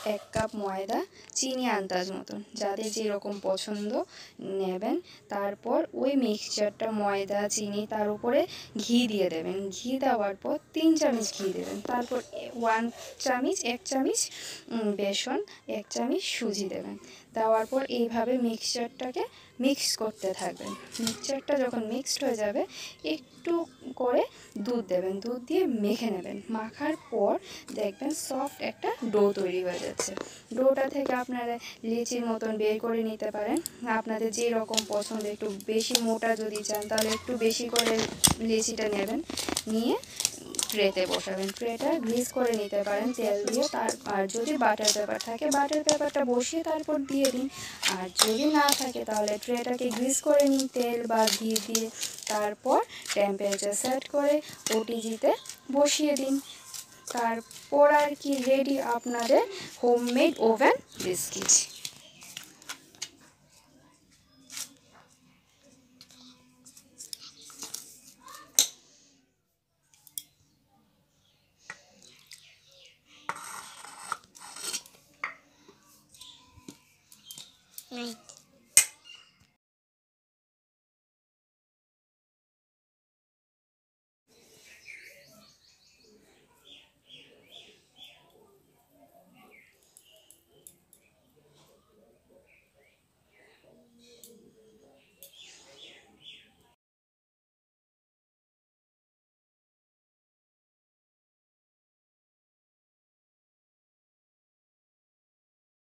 1 cup ময়দা, চিনি আন্দাজ মতন, যাদের যেরকম পছন্দ নেবেন। তারপর ওই মিক্সচারটা ময়দা চিনি তার উপরে ঘি দিয়ে দেবেন। ঘি দেওয়ার পর 3 চামচ ঘি দেবেন। তারপর 1 চামচ বেসন, 1 চামচ সুজি দেবেন। দেওয়ার পর এইভাবে মিক্সচারটাকে মিক্স করতে থাকবেন। মিক্সচারটা যখন মিক্সড হয়ে যাবে একটু করে দুধ দেবেন, দুধ দিয়ে মেখে নেবেন। মাখার পর দেখবেন সফট একটা ডো তৈরি হয়ে যাচ্ছে। ডোটা থেকে আপনারা লিচির মতন বের করে নিতে পারেন। আপনাদের যে রকম পছন্দ, একটু বেশি মোটা যদি চান তাহলে একটু বেশি করে লিচিটা নেবেন, নিয়ে ট্রেতে বসাবেন। ট্রেটা গ্রিস করে নিতে পারেন তেল দিয়ে। আর যদি বাটার পেপার থাকে বাটার পেপারটা বসিয়ে তারপর দিয়ে দিন। আর যদি না থাকে তাহলে ট্রেটাকে গ্রিস করে নিন তেল বা ঘি দিয়ে। তারপর টেম্পারেচার সেট করে ওটিজিতে বসিয়ে দিন। তারপর আর কি রেডি আপনাদের হোমমেড ওভেন বিস্কিট।